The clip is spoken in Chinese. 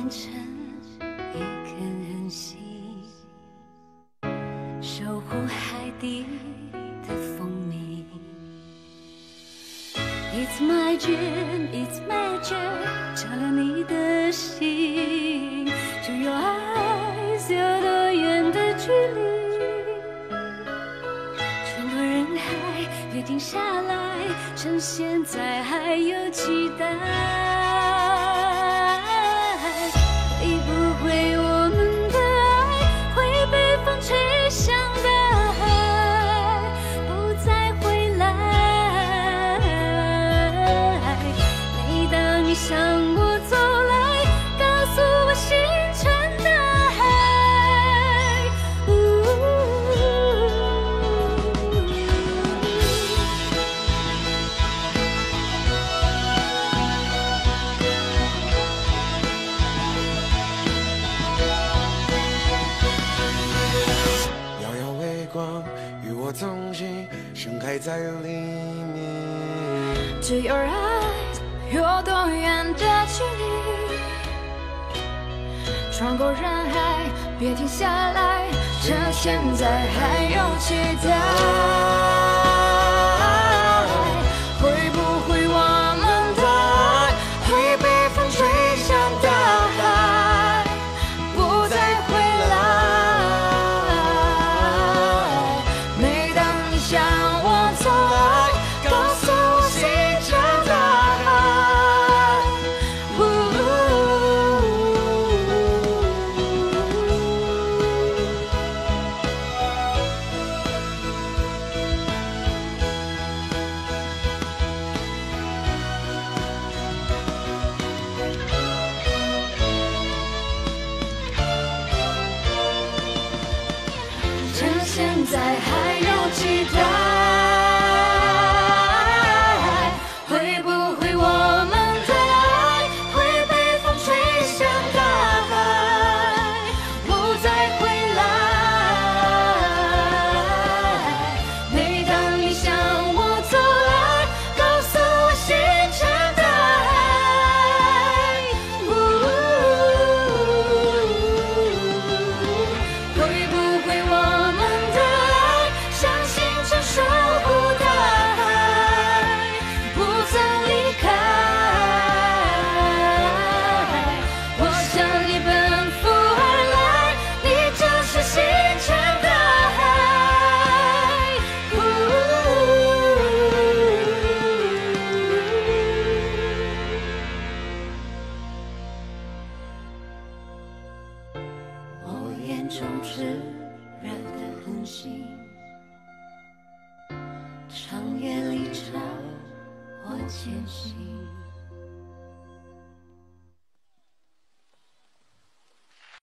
成一颗恒星，守护海底的蜂蜜。It's my dream, it's magic， 照亮你的心。To your eyes， 有多远的距离？穿过人海，别停下来，趁现在还有期待。会不会我们的爱会被风吹向大海，不再回来？每当你向我走来，告诉我星辰大海。 遥遥微光与我同行，盛开在黎明。 To your eyes， 有多远的距离？穿过人海，别停下来，趁现在还有期待。会不会我们的爱会被风吹向大海，不再回来？每当你向我走来，告诉我星辰大海。趁现在还有期待，会不会我们的爱会被风吹向大海，不再回来？每当你向我走来，告诉我星辰大海。会不会我们的爱像星辰守护大海，不曾离开？我向你奔赴而来，你就是星辰大海。我眼中炽热的恒星，长夜里照我前行。